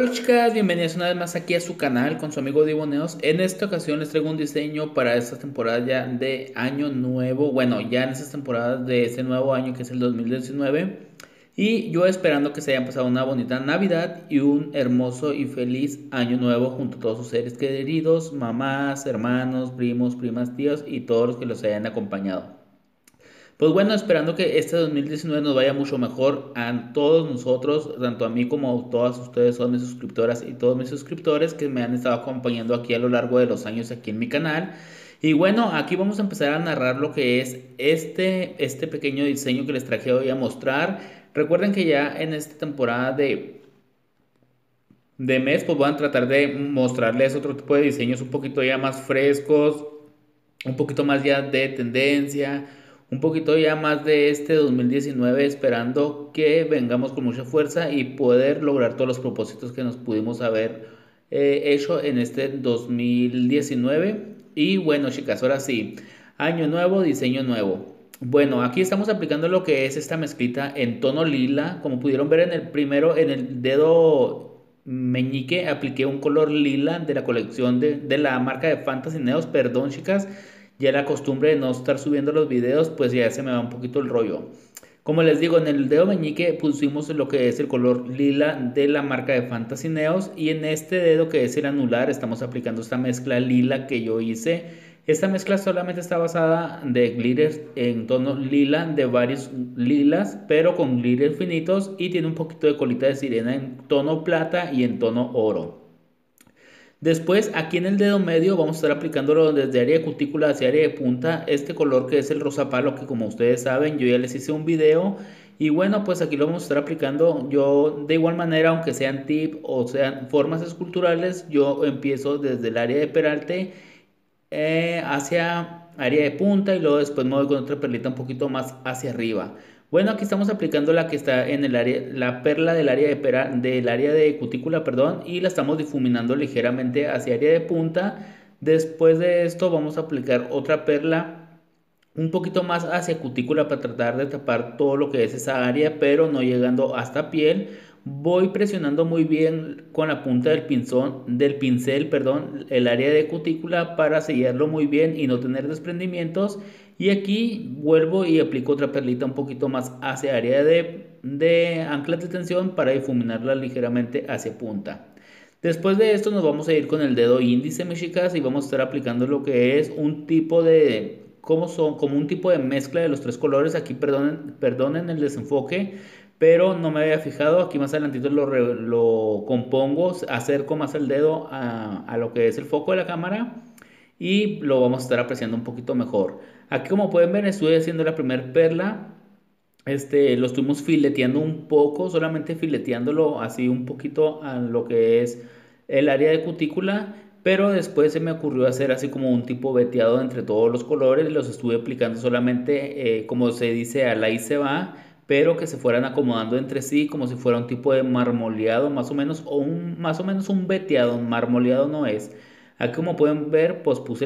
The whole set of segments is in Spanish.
Hola chicas, bienvenidas una vez más aquí a su canal con su amigo Diboneos. En esta ocasión les traigo un diseño para esta temporada ya de año nuevo. Bueno, ya en estas temporadas de este nuevo año que es el 2019. Y yo esperando que se hayan pasado una bonita Navidad y un hermoso y feliz año nuevo junto a todos sus seres queridos, mamás, hermanos, primos, primas, tíos y todos los que los hayan acompañado. Pues bueno, esperando que este 2019 nos vaya mucho mejor a todos nosotros, tanto a mí como a todas ustedes son mis suscriptoras y todos mis suscriptores que me han estado acompañando aquí a lo largo de los años aquí en mi canal. Y bueno, aquí vamos a empezar a narrar lo que es este pequeño diseño que les traje hoy a mostrar. Recuerden que ya en esta temporada de mes, pues van a tratar de mostrarles otro tipo de diseños un poquito ya más frescos, un poquito más ya de tendencia, un poquito ya más de este 2019, esperando que vengamos con mucha fuerza y poder lograr todos los propósitos que nos pudimos haber hecho en este 2019. Y bueno, chicas, ahora sí, año nuevo, diseño nuevo. Bueno, aquí estamos aplicando lo que es esta mezclita en tono lila. Como pudieron ver en el primero, en el dedo meñique, apliqué un color lila de la colección de la marca de Fantasy Neos. Perdón, chicas, ya la costumbre de no estar subiendo los videos, pues ya se me va un poquito el rollo. Como les digo, en el dedo meñique pusimos lo que es el color lila de la marca de Fantasy Neos y en este dedo que es el anular estamos aplicando esta mezcla lila que yo hice. Esta mezcla solamente está basada de glitters en tono lila, de varios lilas, pero con glitters finitos y tiene un poquito de colita de sirena en tono plata y en tono oro. Después, aquí en el dedo medio vamos a estar aplicándolo desde área de cutícula hacia área de punta, este color que es el rosa palo, que como ustedes saben, yo ya les hice un video. Y bueno, pues aquí lo vamos a estar aplicando. Yo de igual manera, aunque sean tip o sean formas esculturales, yo empiezo desde el área de peralte hacia área de punta y luego después me voy con otra perlita un poquito más hacia arriba. Bueno, aquí estamos aplicando la que está en el área, la perla del área del área de cutícula, perdón, y la estamos difuminando ligeramente hacia área de punta. Después de esto vamos a aplicar otra perla un poquito más hacia cutícula para tratar de tapar todo lo que es esa área, pero no llegando hasta piel. Voy presionando muy bien con la punta del pincel, perdón, el área de cutícula para sellarlo muy bien y no tener desprendimientos. Y aquí vuelvo y aplico otra perlita un poquito más hacia área de anclas de tensión para difuminarla ligeramente hacia punta. Después de esto nos vamos a ir con el dedo índice, mis chicas, y vamos a estar aplicando lo que es un tipo de, ¿cómo son? Como un tipo de mezcla de los tres colores. Aquí perdonen el desenfoque, pero no me había fijado. Aquí más adelantito lo compongo, acerco más el dedo a lo que es el foco de la cámara y lo vamos a estar apreciando un poquito mejor. Aquí como pueden ver estoy haciendo la primera perla. Lo estuvimos fileteando un poco, solamente fileteándolo así un poquito a lo que es el área de cutícula, pero después se me ocurrió hacer así como un tipo veteado entre todos los colores, los estuve aplicando solamente, como se dice, a la y se va, pero que se fueran acomodando entre sí como si fuera un tipo de marmoleado más o menos, o más o menos un veteado, un marmoleado no es. Aquí como pueden ver, pues puse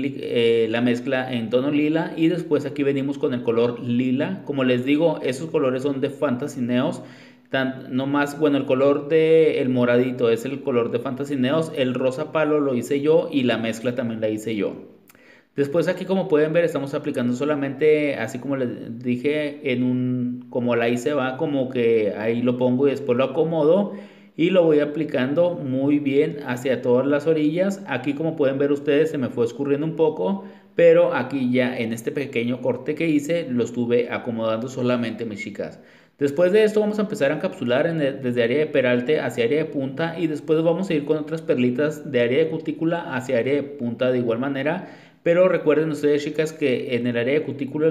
la mezcla en tono lila y después aquí venimos con el color lila. Como les digo, esos colores son de Fantasy Neos. No más, bueno, el color de el moradito es el color de Fantasy Neos, el rosa palo lo hice yo y la mezcla también la hice yo. Después aquí como pueden ver estamos aplicando solamente, así como les dije, como la hice va, como que ahí lo pongo y después lo acomodo y lo voy aplicando muy bien hacia todas las orillas. Aquí como pueden ver ustedes se me fue escurriendo un poco, pero aquí ya en este pequeño corte que hice lo estuve acomodando solamente, mis chicas. Después de esto vamos a empezar a encapsular desde área de peralte hacia área de punta y después vamos a ir con otras perlitas de área de cutícula hacia área de punta de igual manera. Pero recuerden ustedes, chicas, que en el área de cutícula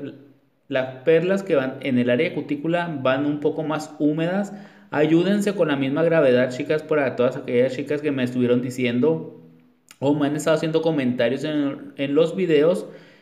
las perlas que van en el área de cutícula van un poco más húmedas. Ayúdense con la misma gravedad, chicas, para todas aquellas chicas que me estuvieron diciendo o me han estado haciendo comentarios en los videos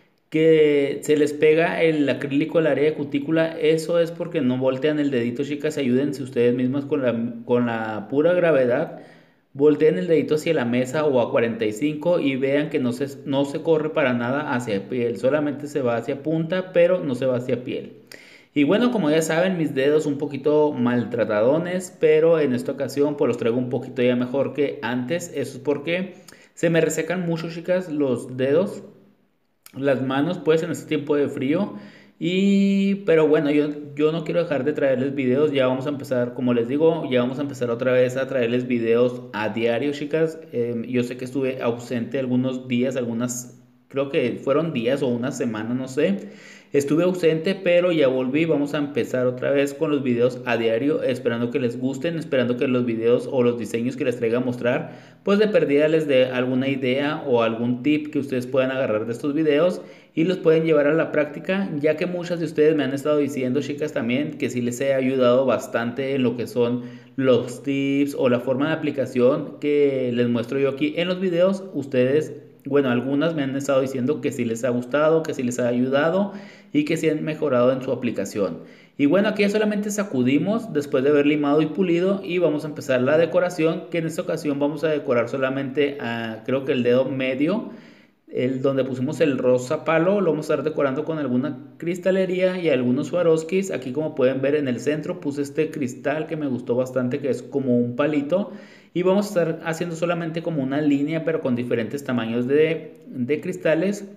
que se les pega el acrílico al área de cutícula. Eso es porque no voltean el dedito, chicas. Ayúdense ustedes mismas con la pura gravedad. Volteen el dedito hacia la mesa o a 45 y vean que no se corre para nada hacia piel, solamente se va hacia punta, pero no se va hacia piel. Y bueno, como ya saben, mis dedos un poquito maltratadones, pero en esta ocasión pues los traigo un poquito ya mejor que antes. Eso es porque se me resecan mucho, chicas, los dedos, las manos, pues en este tiempo de frío. Pero bueno, yo no quiero dejar de traerles videos. Ya vamos a empezar, como les digo, ya vamos a empezar otra vez a traerles videos a diario, chicas. Yo sé que estuve ausente algunos días, creo que fueron días o una semana, no sé. Estuve ausente, pero ya volví. Vamos a empezar otra vez con los videos a diario, esperando que les gusten, esperando que los videos o los diseños que les traiga a mostrar, pues de perdida les dé alguna idea o algún tip que ustedes puedan agarrar de estos videos y los pueden llevar a la práctica, ya que muchas de ustedes me han estado diciendo, chicas, también que sí les he ayudado bastante en lo que son los tips o la forma de aplicación que les muestro yo aquí en los videos. Ustedes, bueno, algunas me han estado diciendo que sí les ha gustado, que sí les ha ayudado y que sí han mejorado en su aplicación. Y bueno, aquí ya solamente sacudimos después de haber limado y pulido y vamos a empezar la decoración, que en esta ocasión vamos a decorar solamente creo que el dedo medio, el donde pusimos el rosa palo. Lo vamos a estar decorando con alguna cristalería y algunos Swarovskis. Aquí, como pueden ver, en el centro puse este cristal que me gustó bastante, que es como un palito, y vamos a estar haciendo solamente como una línea pero con diferentes tamaños de cristales.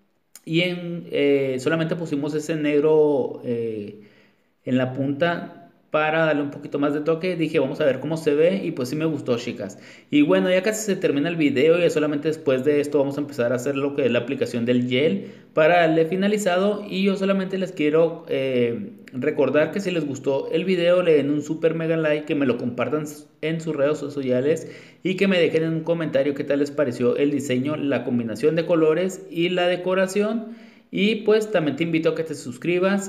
Solamente pusimos ese negro en la punta para darle un poquito más de toque. Dije, vamos a ver cómo se ve, y pues sí me gustó, chicas. Y bueno, ya casi se termina el video y solamente después de esto vamos a empezar a hacer lo que es la aplicación del gel para darle finalizado. Y yo solamente les quiero recordar que si les gustó el video, le den un super mega like, que me lo compartan en sus redes sociales y que me dejen en un comentario qué tal les pareció el diseño, la combinación de colores y la decoración. Y pues también te invito a que te suscribas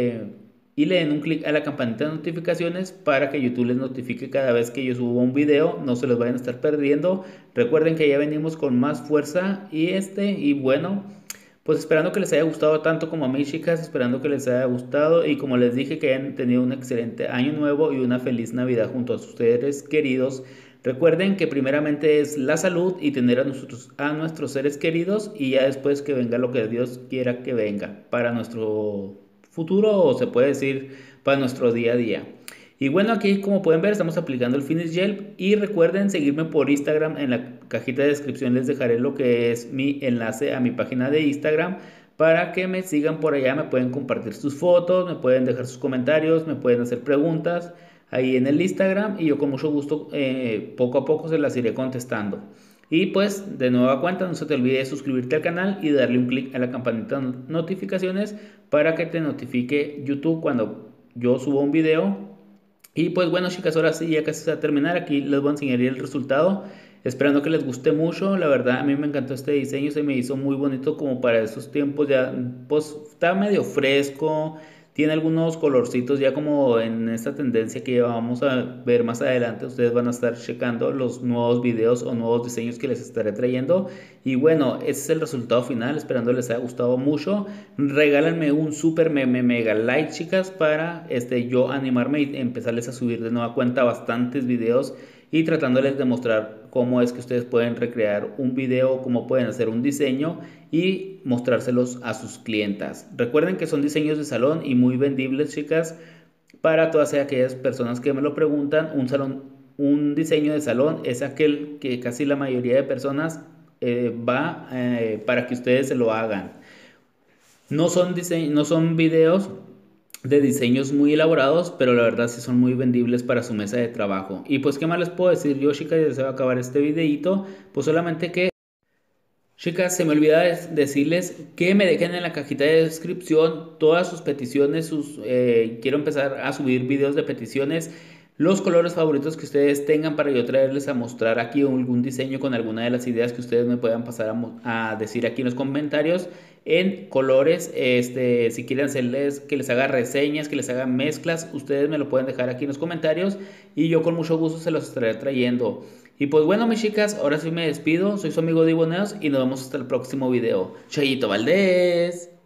y le den un clic a la campanita de notificaciones para que YouTube les notifique cada vez que yo subo un video. No se los vayan a estar perdiendo. Recuerden que ya venimos con más fuerza y bueno, pues esperando que les haya gustado tanto como a mí, chicas, esperando que les haya gustado y, como les dije, que hayan tenido un excelente año nuevo y una feliz Navidad junto a sus seres queridos. Recuerden que primeramente es la salud y tener a nuestros seres queridos, y ya después que venga lo que Dios quiera que venga para nuestro futuro, o se puede decir para nuestro día a día. Y bueno, aquí como pueden ver estamos aplicando el Finish Gel, y recuerden seguirme por Instagram. En la cajita de descripción les dejaré lo que es mi enlace a mi página de Instagram para que me sigan por allá. Me pueden compartir sus fotos, me pueden dejar sus comentarios, me pueden hacer preguntas ahí en el Instagram, y yo con mucho gusto poco a poco se las iré contestando. Y pues de nueva cuenta, no se te olvide suscribirte al canal y darle un clic a la campanita de notificaciones para que te notifique YouTube cuando yo subo un video. Y pues bueno, chicas, ahora sí ya casi se va a terminar. Aquí les voy a enseñar el resultado, esperando que les guste mucho. La verdad, a mí me encantó este diseño, se me hizo muy bonito como para esos tiempos. Ya pues está medio fresco, tiene algunos colorcitos ya como en esta tendencia que vamos a ver más adelante. Ustedes van a estar checando los nuevos videos o nuevos diseños que les estaré trayendo. Y bueno, ese es el resultado final, esperando les haya gustado mucho. Regálenme un super mega like, chicas, para yo animarme y empezarles a subir de nueva cuenta bastantes videos, y tratándoles de mostrar cómo es que ustedes pueden recrear un video, cómo pueden hacer un diseño y mostrárselos a sus clientas. Recuerden que son diseños de salón y muy vendibles, chicas, para todas aquellas personas que me lo preguntan. Un diseño de salón es aquel que casi la mayoría de personas va para que ustedes se lo hagan. No son videos de diseños muy elaborados, pero la verdad sí son muy vendibles para su mesa de trabajo. Y pues, ¿qué más les puedo decir yo, chicas? Ya se va a acabar este videito. Pues solamente que, chicas, se me olvida decirles que me dejen en la cajita de descripción todas sus peticiones. Quiero empezar a subir videos de peticiones. Los colores favoritos que ustedes tengan para yo traerles a mostrar aquí algún diseño con alguna de las ideas que ustedes me puedan pasar a decir aquí en los comentarios en colores. Si quieren hacerles que les haga reseñas, que les haga mezclas, ustedes me lo pueden dejar aquí en los comentarios y yo con mucho gusto se los estaré trayendo. Y pues bueno, mis chicas, ahora sí me despido. Soy su amigo Diboneos y nos vemos hasta el próximo video. Chayito Valdés.